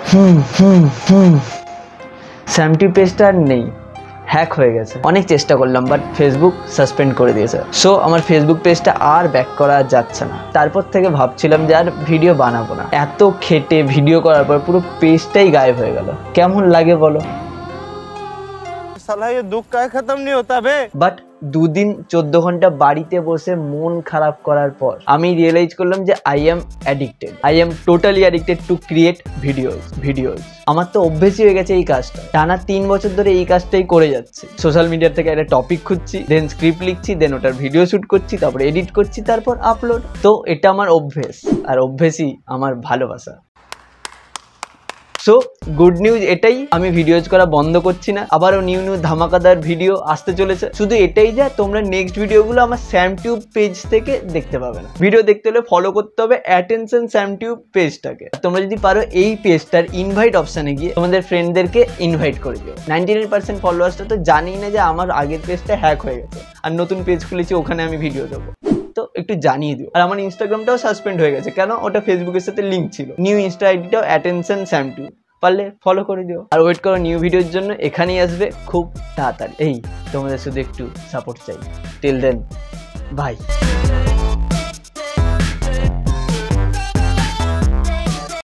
স্যামটিউব পেজটা আর নেই, হ্যাক হয়ে গেছে। অনেক চেষ্টা করলাম বাট ফেসবুক সাসপেন্ড করে দিয়েছে। সো আমার ফেসবুক পেজটা আর ব্যাক করা যাচ্ছে না। তারপর থেকে ভাবছিলাম যে আর ভিডিও বানাবো না। এত খেটে ভিডিও করার পর পুরো পেজটাই গায়েব হয়ে গেল, কেমন লাগে বলো? साला ये दुख का खत्म नहीं होता बे। বাট 2 দিন 14 ঘন্টা বাড়িতে বসে মন খারাপ করার পর আমি রিয়েলাইজ করলাম যে I am totally addicted to create videos. আমার তো অভ্যেসই হয়ে গেছে এই কাজটা। টানা 3 বছর ধরে এই কাজটাই করে যাচ্ছি। সোশ্যাল মিডিয়া থেকে একটা টপিক খুঁজছি, দেন স্ক্রিপ্ট লিখছি, দেন ওটার ভিডিও শুট করছি, তারপর এডিট করছি, তারপর আপলোড। তো এটা আমার অভ্যেস, আর অভ্যেসই আমার ভালোবাসা। সো গুড নিউজ এটাই, আমি ভিডিওজ করা বন্ধ করছি না। আবারও নিউ ধামাকাদার ভিডিও আসতে চলেছে। শুধু এটাই যে তোমরা নেক্সট ভিডিওগুলো আমার স্যামটিউব পেজ থেকে দেখতে পাবে না। ভিডিও দেখতে হলে ফলো করতে হবে অ্যাটেনশন স্যামটিউব পেজটাকে। তোমরা যদি পারো এই পেজটার ইনভাইট অপশানে গিয়ে তোমাদের ফ্রেন্ডদেরকে ইনভাইট করে দিও। 99% ফলোয়ার্সটা তো জানি না যে আমার আগের পেজটা হ্যাক হয়ে গেছে, আর নতুন পেজ খুলেছি, ওখানে আমি ভিডিও দেবো। তো একটু জানিয়ে দিও। আর আমার ইনস্টাগ্রামটাও সাসপেন্ড হয়ে গেছে, কেন? ওটা ফেসবুকের সাথে লিঙ্ক ছিল। নিউ ইনস্টা আইডিটাও অ্যাটেনশন স্যামটিউব, পারলে ফলো করে দিও। আর ওয়েট করো নিউ ভিডিওর জন্য, এখানেই আসবে খুব তাড়াতাড়ি। এই তোমাদের শুধু একটু সাপোর্ট চাই। Till then, by.